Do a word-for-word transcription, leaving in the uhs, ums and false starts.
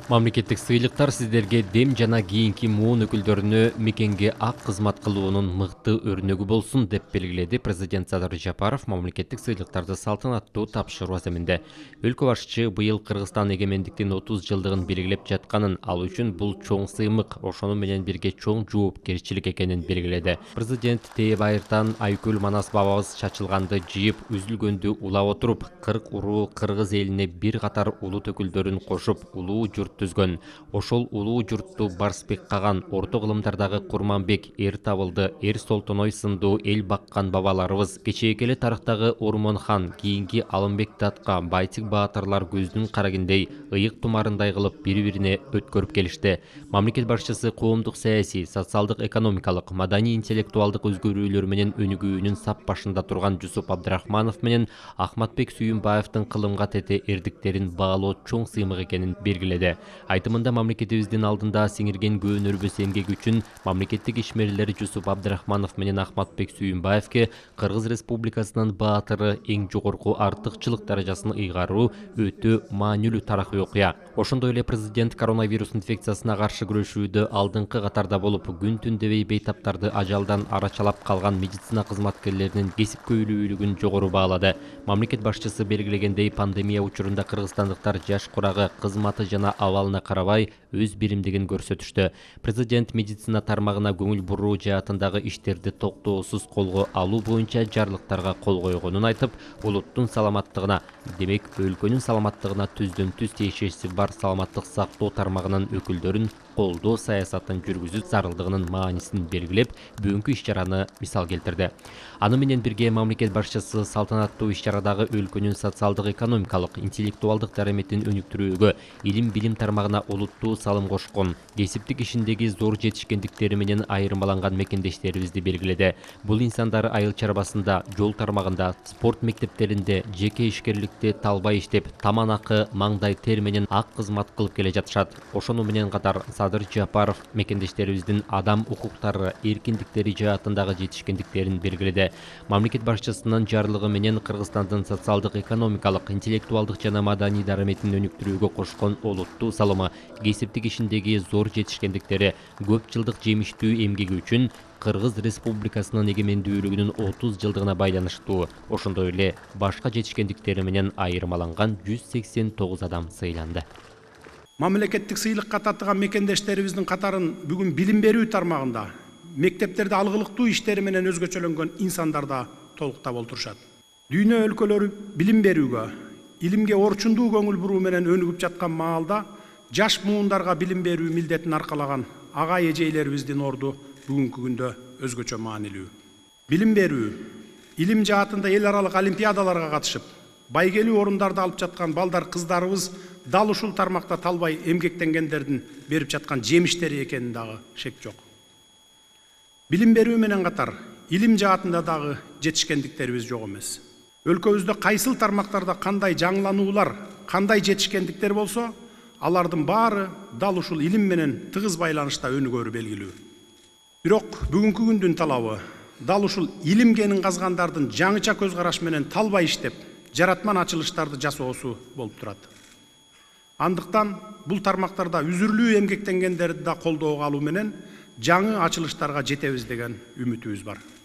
Мамлекеттик сыйлыктар сиздерге дем жана кийинки муун өкүлдөрүнө мекенге ак кызмат кылуунун мыкты өрнөгү болсун деп белгиледи президент Садыр Жапаров мамлекеттик сыйлыктарды салтанаттуу тапшыруу аземинде. Өлкө башчы быйыл Кыргызстан эгемендиктин отуз жылдыгын белгилеп жатканын, ал үчүн бул чоң сыймык, ошону менен бирге чоң жоопкерчилик экенин белгиледи. Президент Тээ Байыртан Айкөл Манас бабабыз чачылганды жыйып, үзүлгөндү улап отуруп, кырк уруу кыргыз элине бир катар улут өкүлдөрүн кошуп, улуу журт түзгөн. Ошол улуу журтту Барсбек Каган, орто кылымдардагы Курманбек, Эр Табылды, Эр Солтоной сындуу эл баккан бабаларыбыз, кечээки эле тарыхтагы Ормон хан, кийинки Алымбек Датка, Байтик баатырлар көздүн карагендей, ыйык тумарындай кылып бири-бирине өткөрүп келишти. Мамлекет башчысы коомдук саясий, социалдык, экономикалык, маданий, интеллектуалдык өзгөрүүлөр менен өнүгүүнүн сап башында турган Жусуп Абдрахманов менен Ахматбек Сүйүнбаевдин кылымга тете эрдиктерин баалоо чоң сыймык экенин белгиледи. Айтымында мамлекетибиздин алдында сиңирген көөнөрбөс эмгеги үчүн мамлекеттик ишмерлер Жусуп Абдрахманов менен Ахматбек Сүйүнбаевке Кыргыз Республикасынын баатыры эң жогорку артыкчылык даражасын ыйгаруу өтө маанилүү тарыхый окуя. Ошондой эле президент коронавирус инфекциясына каршы күрөшүүдө алдыңкы катарда болуп, күн түн дебей бейтаптарды ажалдан арачалап калган медицина кызматкерлеринин кесипкөйлүүлүгүн жогору баалады. Мамлекет башчысы белгилегендей, пандемия учурунда кыргызстандыктар жаш курагы, кызматы жана абалына карабай өз биримдигин көрсөтүштү. Президент медицина тармагына көңүл буруу жаатындагы иштерди токтоосуз колго алуу боюнча жарлыктарга кол койгонун айтып, улуттун саламаттыгына, демек өлкөнүн саламаттыгына түздөн түз тиешеси бар саламаттык сактоо тармагынын өкүлдөрүн колдоо саясатын жүргүзүү зарылдыгынын маанисин белгилеп, бүгүнкү иш-чараны мисал келтирди. Аны менен бирге мамлекет башчысы салтанаттуу иш-чарадагы өлкөнүн социалдык, экономикалык, интеллектуалдык дараметин өнүктүрүүгө, илим билим тармагына олуттуу салым кошкон, кесиптик ишиндеги зор жетишкендиктери менен айырмаланган мекендештерибизди белгиледи. Бул инсандар айыл чарбасында, жол тармагында, спорт мектептеринде, жеке ишкерликте талбай иштеп, таман акы, маңдай тер менен ак кызмат кылып келе жатышат. Ошону менен катар Садыр Жапаров мекендештерибиздин адам укуктары, эркиндиктери жаатындагы жетишкендиктерин белгиледи. Мамлекет башчысынын жарлыгы менен Кыргызстандын социалдык, экономикалык, интеллектуалдык жана маданий дараметин өнүктүрүүгө кошкон олуттуу салымы, кесиптик ишиндеги зор жетишкендиктери, көп жылдык жемиштүү эмгеги үчүн Кыргыз Республикасынын эгемендүүлүгүнүн отуз жылдыгына байланыштуу. Ошондой эле башка жетишкендиктери менен айырмаланган жүз сексен тогуз адам сыйланды. Мамлекеттик сыйлыкка татыган мекендештерибиздин катарын бүгүн билим берүү тармагында, мектептерде алгылыктуу иштери менен өзгөчөлөнгөн инсандар да толуктап олтурушат. Дүйнө өлкөлөрү билим берүүгө, илимге орчундуу көңүл буруу менен өнүгүп жаткан маалда, жаш муундарга билим берүү милдетин аркалаган ага эжейлерибиздин орду бүгүнкү күндө өзгөчө маанилүү. Билим берүү, илим жаатында эл аралык олимпиадаларга катышып, байгелүү орундарды алып жаткан балдар кыздарыбыз дал ушул тармакта талбай эмгектенгендердин берип жаткан жемиштери экенин дагы шек жок. Билим берүү менен катар илим жаатында дагы жетишкендиктерибиз жок эмес. Өлкөбүздө кайсыл тармактарда кандай жаңылануулар, кандай жетишкендиктер болсо, алардын баары дал ушул илим менен тыгыз байланышта өнүгөрү белгилүү. Бирок бүгүнкү күндүн талабы дал ушул илим кенин казгандардын жаңыча көз караш менен талбай иштеп, жаратман ачылыштарды жасоосу болуп турат. Андыктан бул тармактарда үзүрлүү эмгектенгендерди да колдоого алуу менен жаңы ачылыштарга жетебиз деген үмүтүбүз бар.